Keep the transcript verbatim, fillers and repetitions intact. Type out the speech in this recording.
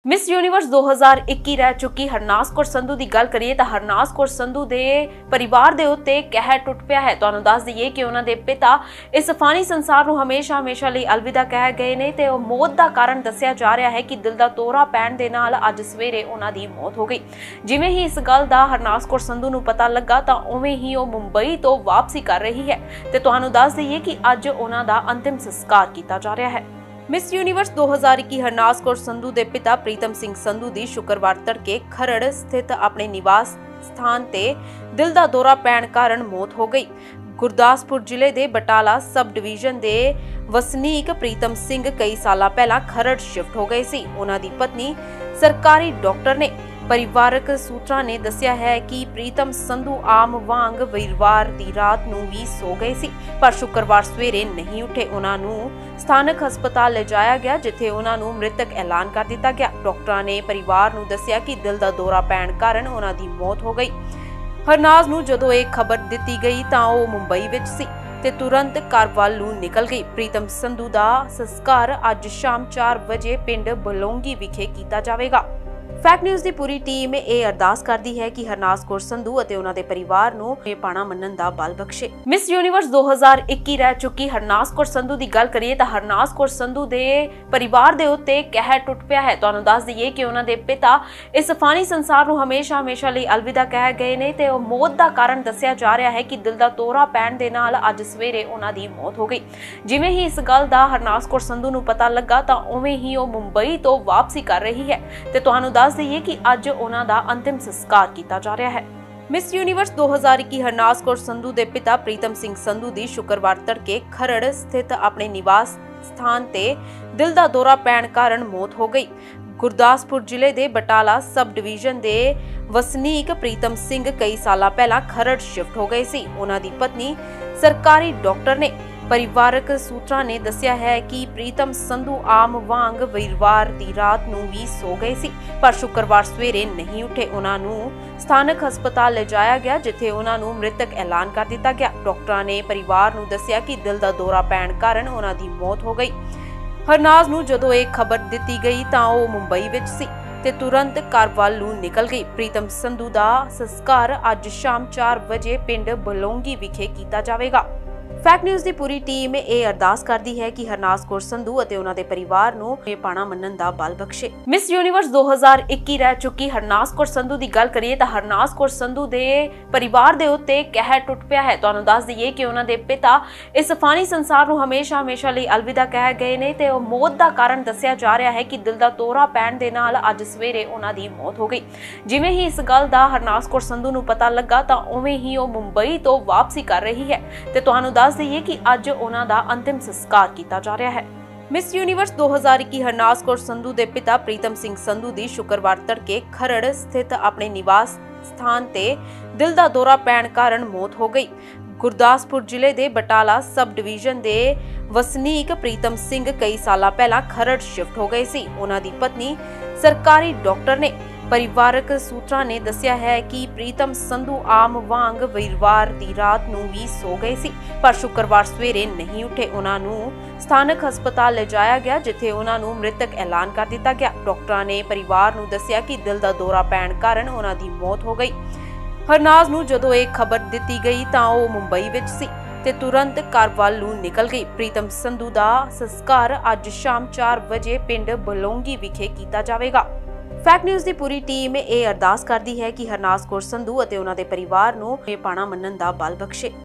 Miss universe ਦੋ ਹਜ਼ਾਰ ਇੱਕੀ ਰਹਿ ਚੁੱਕੀ ਹਰਨਾਸ ਕੌਰ ਸੰਧੂ ਦੀ ਗੱਲ ਕਰੀਏ ਤਾਂ ਹਰਨਾਸ ਕੌਰ ਸੰਧੂ ਦੇ ਪਰਿਵਾਰ ਦੇ ਉੱਤੇ ਕਹਿਰ ਟੁੱਟ ਪਿਆ ਹੈ। ਤੁਹਾਨੂੰ ਦੱਸ ਦਈਏ ਕਿ ਉਹਨਾਂ ਦੇ ਪਿਤਾ ਇਸ ਫਾਨੀ ਸੰਸਾਰ ਨੂੰ ਹਮੇਸ਼ਾ ਹਮੇਸ਼ਾ ਲਈ ਅਲਵਿਦਾ ਕਹਿ ਗਏ ਨੇ ਤੇ ਉਹ ਮੌਤ ਦਾ ਕਾਰਨ ਦੱਸਿਆ ਜਾ ਰਿਹਾ ਹੈ ਕਿ ਦਿਲ ਦਾ ਦੌਰਾ ਪੈਣ ਦੇ ਨਾਲ ਅੱਜ ਸਵੇਰੇ ਉਹਨਾਂ ਦੀ ਮੌਤ ਹੋ ਗਈ। ਜਿਵੇਂ ਹੀ ਇਸ ਗੱਲ ਦਾ ਹਰਨਾਸ ਕੌਰ ਸੰਧੂ ਨੂੰ ਪਤਾ ਲੱਗਾ ਤਾਂ ਉਵੇਂ ਹੀ ਉਹ ਮੁੰਬਈ ਤੋਂ ਵਾਪਸੀ ਕਰ ਰਹੀ ਹੈ ਤੇ ਤੁਹਾਨੂੰ ਦੱਸ ਦਈਏ ਕਿ ਅੱਜ ਉਹਨਾਂ ਦਾ ਅੰਤਿਮ ਸੰਸਕਾਰ ਕੀਤਾ ਜਾ ਰਿਹਾ ਹੈ। ਮਿਸ ਯੂਨੀਵਰਸ ਦੋ ਹਜ਼ਾਰ ਇੱਕੀ ਹਰਨਾਸ ਕੌਰ ਸੰਧੂ ਦੇ ਪਿਤਾ ਪ੍ਰੀਤਮ ਸਿੰਘ ਸੰਧੂ ਦੀ ਸ਼ੁੱਕਰਵਾਰ ਤੜਕੇ ਖਰੜ ਸਥਿਤ ਆਪਣੇ ਨਿਵਾਸ ਸਥਾਨ ਤੇ ਦਿਲ ਦਾ ਦੌਰਾ ਪੈਣ ਕਾਰਨ ਮੌਤ ਹੋ ਗਈ। ਗੁਰਦਾਸਪੁਰ ਜ਼ਿਲ੍ਹੇ ਦੇ ਬਟਾਲਾ ਸਬ ਡਿਵੀਜ਼ਨ ਦੇ ਵਸਨੀਕ ਪ੍ਰੀਤਮ ਸਿੰਘ ਕਈ ਸਾਲਾਂ ਪਹਿਲਾਂ ਖਰੜ ਸ਼ਿਫਟ ਹੋ ਗਏ ਸੀ। ਉਹਨਾਂ ਦੀ ਪਤਨੀ ਸਰਕਾਰੀ ਡਾਕਟਰ ਨੇ। ਪਰਿਵਾਰਕ ਸੂਤਰਾਂ ਨੇ ਦੱਸਿਆ ਹੈ ਕਿ ਪ੍ਰੀਤਮ ਸੰਧੂ ਆਮ ਵਾਂਗ ਵੀਰਵਾਰ ਦੀ ਰਾਤ ਨੂੰ ਵੀ ਸੋ ਗਏ ਸੀ, ਪਰ ਸ਼ੁੱਕਰਵਾਰ ਸਵੇਰੇ ਨਹੀਂ ਉੱਠੇ। ਉਹਨਾਂ ਨੂੰ ਸਥਾਨਕ ਹਸਪਤਾਲ ਲਿਜਾਇਆ ਗਿਆ, ਜਿੱਥੇ ਉਹਨਾਂ ਨੂੰ ਮ੍ਰਿਤਕ ਐਲਾਨ ਕਰ ਦਿੱਤਾ ਗਿਆ। ਡਾਕਟਰਾਂ ਨੇ ਪਰਿਵਾਰ ਨੂੰ ਦੱਸਿਆ ਕਿ ਦਿਲ ਦਾ ਦੌਰਾ ਪੈਣ ਕਾਰਨ ਉਹਨਾਂ ਦੀ ਮੌਤ ਹੋ ਗਈ। ਹਰਨਾਸ ਨੂੰ ਜਦੋਂ ਇਹ ਖਬਰ ਦਿੱਤੀ ਗਈ ਤਾਂ ਉਹ ਮੁੰਬਈ ਵਿੱਚ ਸੀ ਤੇ ਤੁਰੰਤ ਘਰ ਵੱਲ ਨੂੰ ਨਿਕਲ ਗਈ। ਪ੍ਰੀਤਮ ਸੰਧੂ ਦਾ ਸੰਸਕਾਰ ਅੱਜ ਸ਼ਾਮ ਚਾਰ ਵਜੇ ਪਿੰਡ ਬਲੌਂਗੀ ਵਿਖੇ ਕੀਤਾ ਜਾਵੇਗਾ। ਫੈਕਟ ਨਿਊਜ਼ ਦੀ ਪੂਰੀ ਟੀਮ ਇਹ ਅਰਦਾਸ ਕਰਦੀ ਹੈ ਕਿ ਹਰਨਾਸ ਕੌਰ ਸੰਧੂ ਅਤੇ ਉਹਨਾਂ ਦੇ ਪਰਿਵਾਰ ਨੂੰ ਇਹ ਪਾਣਾ ਮੰਨਣ ਦਾ ਬਲ ਬਖਸ਼ੇ। ਮਿਸ ਯੂਨੀਵਰਸ ਦੋ ਹਜ਼ਾਰ ਇੱਕੀ ਰਹਿ ਚੁੱਕੀ ਹਰਨਾਸ ਕੌਰ ਸੰਧੂ ਦੀ ਗੱਲ ਕਰੀਏ ਤਾਂ ਹਰਨਾਸ ਕੌਰ ਸੰਧੂ ਦੇ ਪਰਿਵਾਰ ਦੇ ਉੱਤੇ ਕਹਿਰ ਟੁੱਟ ਪਿਆ ਹੈ। ਤੁਹਾਨੂੰ ਦੱਸ ਦਈਏ ਕਿ ਉਹਨਾਂ ਦੇ ਪਿਤਾ ਇਸ ਫਾਨੀ ਸੰਸਾਰ ਨੂੰ ਹਮੇਸ਼ਾ ਹਮੇਸ਼ਾ ਲਈ ਅਲਵਿਦਾ ਕਹਿ ਗਏ ਨੇ ਤੇ ਉਹ ਮੌਤ ਦਾ ਕਾਰਨ ਦੱਸਿਆ ਜਾ ਰਿਹਾ ਹੈ ਕਿ ਦਿਲ ਦਾ ਦੌਰਾ ਪੈਣ ਦੇ ਨਾਲ ਅੱਜ ਸਵੇਰੇ ਉਹਨਾਂ ਦੀ ਮੌਤ ਹੋ ਗਈ। ਜਿਵੇਂ ਹੀ ਇਸ ਗੱਲ ਦਾ ਹਰਨਾਸ ਕੌਰ ਸੰਧੂ ਨੂੰ ਪਤਾ ਲੱਗਾ ਤਾਂ ਉਵੇਂ ਹੀ ਉਹ ਮੁੰਬਈ ਤੋਂ ਵਾਪਸੀ ਕਰ ਰਹੀ ਹੈ ਤੇ ਤੁਹਾਨੂੰ ਦੱਸ ਦਈਏ ਕਿ ਅੱਜ ਉਹਨਾਂ ਦਾ ਅੰਤਿਮ ਸੰਸਕਾਰ ਕੀਤਾ ਜਾ ਰਿਹਾ ਹੈ। ਮਿਸ ਯੂਨੀਵਰਸ ਦੋ ਹਜ਼ਾਰ ਇੱਕੀ ਹਰਨਾਸ ਕੌਰ ਸੰਧੂ ਦੇ ਪਿਤਾ ਪ੍ਰੀਤਮ ਸਿੰਘ ਸੰਧੂ ਦੀ ਸ਼ੁੱਕਰਵਾਰ ਤੜਕੇ ਖਰੜ ਸਥਿਤ ਆਪਣੇ ਨਿਵਾਸ ਸਥਾਨ ਤੇ ਦਿਲ ਦਾ ਦੌਰਾ ਪੈਣ ਕਾਰਨ ਮੌਤ ਹੋ ਗਈ। ਗੁਰਦਾਸਪੁਰ ਜ਼ਿਲ੍ਹੇ ਦੇ ਬਟਾਲਾ ਸਬ ਡਿਵੀਜ਼ਨ ਦੇ ਵਸਨੀਕ ਪ੍ਰੀਤਮ ਸਿੰਘ ਕਈ ਸਾਲਾਂ ਪਹਿਲਾਂ ਖਰੜ ਸ਼ਿਫਟ ਹੋ ਗਏ ਸੀ। ਉਹਨਾਂ ਦੀ ਪਤਨੀ ਸਰਕਾਰੀ ਡਾਕਟਰ ਨੇ। ਪਰਿਵਾਰਕ ਸੂਤਰਾਂ ਨੇ ਦੱਸਿਆ ਹੈ ਕਿ ਪ੍ਰੀਤਮ ਸੰਧੂ ਆਮ ਵਾਂਗ ਵੀਰਵਾਰ ਦੀ ਰਾਤ ਨੂੰ ਵੀ ਸੋ ਗਏ ਸੀ, ਪਰ ਸ਼ੁੱਕਰਵਾਰ ਸਵੇਰੇ ਨਹੀਂ ਉੱਠੇ। ਉਹਨਾਂ ਨੂੰ ਸਥਾਨਕ ਹਸਪਤਾਲ ਲਿਜਾਇਆ ਗਿਆ, ਜਿੱਥੇ ਉਹਨਾਂ ਨੂੰ ਮ੍ਰਿਤਕ ਐਲਾਨ ਕਰ ਦਿੱਤਾ ਗਿਆ। ਡਾਕਟਰਾਂ ਨੇ ਪਰਿਵਾਰ ਨੂੰ ਦੱਸਿਆ ਕਿ ਦਿਲ ਦਾ ਦੌਰਾ ਪੈਣ ਕਾਰਨ ਉਹਨਾਂ ਦੀ ਮੌਤ ਹੋ ਗਈ। ਹਰਨਾਸ ਨੂੰ ਜਦੋਂ ਇਹ ਖਬਰ ਦਿੱਤੀ ਗਈ ਤਾਂ ਉਹ ਮੁੰਬਈ ਵਿੱਚ ਸੀ ਤੇ ਤੁਰੰਤ ਘਰ ਵੱਲ ਨੂੰ ਨਿਕਲ ਗਈ। ਪ੍ਰੀਤਮ ਸੰਧੂ ਦਾ ਸੰਸਕਾਰ ਅੱਜ ਸ਼ਾਮ ਚਾਰ ਵਜੇ ਪਿੰਡ ਬਲੌਂਗੀ ਵਿਖੇ ਕੀਤਾ ਜਾਵੇਗਾ। ਫੈਕਟ ਨਿਊਜ਼ ਦੀ ਪੂਰੀ ਟੀਮ ਇਹ ਅਰਦਾਸ ਕਰਦੀ ਹੈ ਕਿ ਹਰਨਾਸ ਕੌਰ ਸੰਧੂ ਅਤੇ ਉਹਨਾਂ ਦੇ ਪਰਿਵਾਰ ਨੂੰ ਇਹ ਪਾਣਾ ਮੰਨਣ ਦਾ ਬਲ ਬਖਸ਼ੇ। ਮਿਸ ਯੂਨੀਵਰਸ ਦੋ ਹਜ਼ਾਰ ਇੱਕੀ ਰਹਿ ਚੁੱਕੀ ਹਰਨਾਸ ਕੌਰ ਸੰਧੂ ਦੀ ਗੱਲ ਕਰੀਏ ਤਾਂ ਹਰਨਾਸ ਕੌਰ ਸੰਧੂ ਦੇ ਪਰਿਵਾਰ ਦੇ ਉੱਤੇ ਕਹਿਰ ਟੁੱਟ ਪਿਆ ਹੈ। ਤੁਹਾਨੂੰ ਦੱਸ ਦਈਏ ਕਿ ਉਹਨਾਂ ਦੇ ਪਿਤਾ ਇਸ ਫਾਨੀ ਸੰਸਾਰ ਨੂੰ ਹਮੇਸ਼ਾ ਹਮੇਸ਼ਾ ਲਈ ਅਲਵਿਦਾ ਕਹਿ ਗਏ ਨੇ ਤੇ ਉਹ ਮੌਤ ਦਾ ਕਾਰਨ ਦੱਸਿਆ ਜਾ ਰਿਹਾ ਹੈ ਕਿ ਦਿਲ ਦਾ ਦੌਰਾ ਪੈਣ ਦੇ ਨਾਲ ਅੱਜ ਸਵੇਰੇ ਉਹਨਾਂ ਦੀ ਮੌਤ ਹੋ ਗਈ। ਜਿਵੇਂ ਹੀ ਇਸ ਗੱਲ ਦਾ ਹਰਨਾਸ ਕੌਰ ਸੰਧੂ ਨੂੰ ਪਤਾ ਲੱਗਾ ਤਾਂ ਉਵੇਂ ਹੀ ਉਹ ਮੁੰਬਈ ਤੋਂ ਵਾਪਸੀ ਕਰ ਰਹੀ ਹੈ ਤੇ ਤੁਹਾਨੂੰ ਦੱਸ ਦਈਏ ਕਿ ਅੱਜ ਉਹਨਾਂ ਦਾ ਅੰਤਿਮ ਸੰਸਕਾਰ ਕੀਤਾ ਜਾ ਰਿਹਾ ਹੈ। ਮਿਸ ਯੂਨੀਵਰਸ ਦੋ ਹਜ਼ਾਰ ਇੱਕੀ ਹਰਨਾਸ ਕੌਰ ਸੰਧੂ ਦੇ ਪਿਤਾ ਪ੍ਰੀਤਮ ਸਿੰਘ ਸੰਧੂ ਦੀ ਸ਼ੁੱਕਰਵਾਰ ਤੜਕੇ ਖਰੜ ਸਥਿਤ ਆਪਣੇ ਨਿਵਾਸ ਸਥਾਨ ਤੇ ਦਿਲ ਦਾ ਦੌਰਾ ਪੈਣ ਕਾਰਨ ਮੌਤ ਹੋ ਗਈ। ਗੁਰਦਾਸਪੁਰ ਜ਼ਿਲ੍ਹੇ ਦੇ ਬਟਾਲਾ ਸਬ ਡਿਵੀਜ਼ਨ ਦੇ ਵਸਨੀਕ ਪ੍ਰੀਤਮ ਸਿੰਘ ਕਈ ਸਾਲਾਂ ਪਹਿਲਾਂ ਖਰੜ ਸ਼ਿਫਟ ਹੋ ਗਏ ਸੀ। ਉਹਨਾਂ ਦੀ ਪਤਨੀ ਸਰਕਾਰੀ ਡਾਕਟਰ ਨੇ। ਪਰਿਵਾਰਕ ਸੂਤਰਾਂ ਨੇ ਦੱਸਿਆ ਹੈ ਕਿ ਪ੍ਰੀਤਮ ਸੰਧੂ ਆਮ ਵਾਂਗ ਵੀਰਵਾਰ ਦੀ ਰਾਤ ਨੂੰ ਵੀ ਸੋ ਗਏ ਸੀ, ਪਰ ਸ਼ੁੱਕਰਵਾਰ ਸਵੇਰੇ ਨਹੀਂ ਉੱਠੇ। ਉਹਨਾਂ ਨੂੰ ਸਥਾਨਕ ਹਸਪਤਾਲ ਲਿਜਾਇਆ ਗਿਆ, ਜਿੱਥੇ ਉਹਨਾਂ ਨੂੰ ਮ੍ਰਿਤਕ ਐਲਾਨ ਕਰ ਦਿੱਤਾ ਗਿਆ। ਡਾਕਟਰਾਂ ਨੇ ਪਰਿਵਾਰ ਨੂੰ ਦੱਸਿਆ ਕਿ ਦਿਲ ਦਾ ਦੌਰਾ ਪੈਣ ਕਾਰਨ ਉਹਨਾਂ ਦੀ ਮੌਤ ਹੋ ਗਈ। ਹਰਨਾਸ ਨੂੰ ਜਦੋਂ ਇਹ ਖਬਰ ਦਿੱਤੀ ਗਈ ਤਾਂ ਉਹ ਮੁੰਬਈ ਵਿੱਚ ਸੀ ਤੇ ਤੁਰੰਤ ਘਰ ਵੱਲ ਨੂੰ ਨਿਕਲ ਗਈ। ਪ੍ਰੀਤਮ ਸੰਧੂ ਦਾ ਸੰਸਕਾਰ ਅੱਜ ਸ਼ਾਮ ਚਾਰ ਵਜੇ ਪਿੰਡ ਬਲੌਂਗੀ ਵਿਖੇ ਕੀਤਾ ਜਾਵੇਗਾ। ਫੈਕਟ ਨਿਊਜ਼ ਦੀ ਪੂਰੀ ਟੀਮ ਇਹ ਅਰਦਾਸ ਕਰਦੀ ਹੈ ਕਿ ਹਰਨਾਸ ਕੌਰ ਸੰਧੂ ਅਤੇ ਉਹਨਾਂ ਦੇ ਪਰਿਵਾਰ ਨੂੰ ਇਹ ਪਾਣਾ ਮੰਨਣ ਦਾ ਬਲ ਬਖਸ਼ੇ।